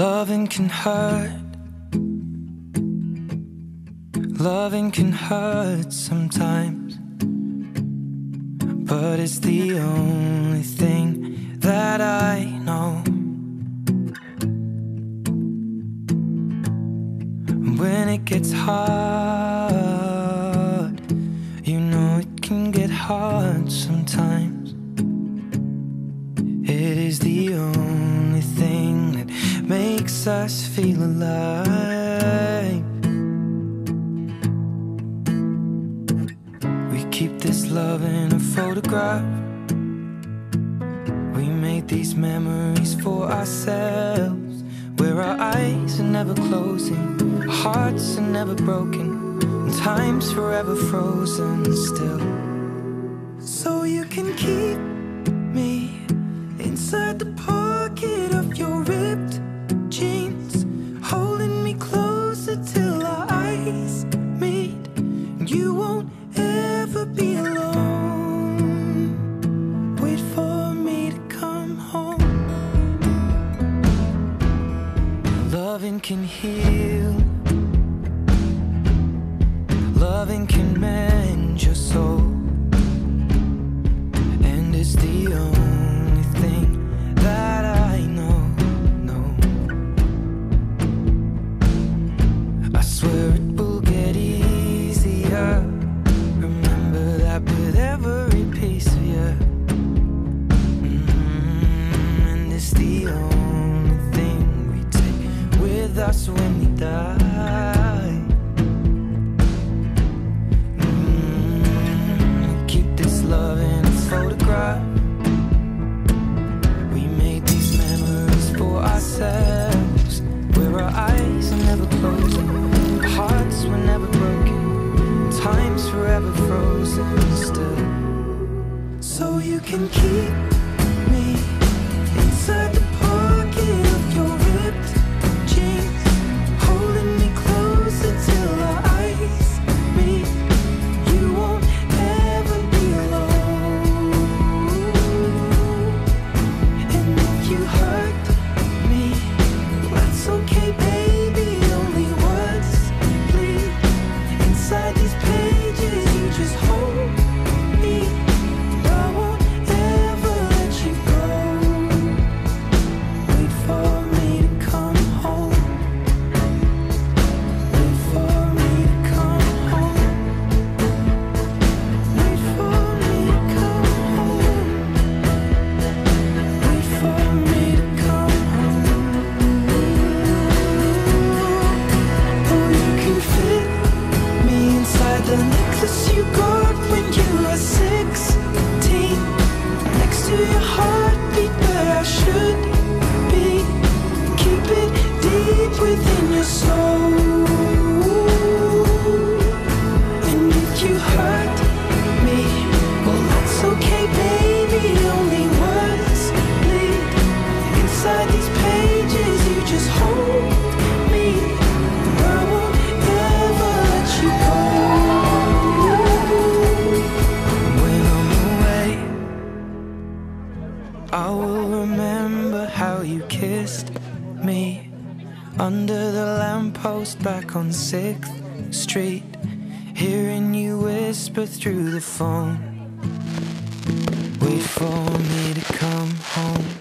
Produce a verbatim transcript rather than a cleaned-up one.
Loving can hurt. Loving can hurt sometimes, but it's the only thing that I know. When it gets hard, you know it can get hard sometimes. It is the only thing that makes us feel alive. We keep this love in a photograph. We made these memories for ourselves, where our eyes are never closing, our hearts are never broken, and time's forever frozen still. So you can keep me inside the pocket of your ripped jeans, holding me closer till our eyes meet. You won't ever be alone. Wait for me to come home. Loving can heal. Loving can mend your soul, and it's the only thing that I know, no. I swear it will get easier. Remember that with every piece of you. Mm-hmm. And it's the only thing we take with us when we die. Mm-hmm. We keep this love in a photograph. Ourselves, where our eyes are never closing, our hearts were never broken, time's forever frozen still. So you can keep me inside the pocket of your ripped jeans, holding me closer till our eyes meet. You won't ever be alone. And if you hurt, it's okay, baby, only words bleed inside these pages. You just hold me, I won't ever let you go. Wait for me to come home. Wait for me to come home. Wait for me to come home. Wait for me to come home. The necklace you got when you were sixteen, next to your heartbeat where I should be. Keep it deep within your soul. And if you hurt me, well that's okay, baby, only words bleed inside these pages. You just hold me, I won't ever let you go. I will remember how you kissed me under the lamppost back on sixth street, hearing you whisper through the phone. Wait for me to come home.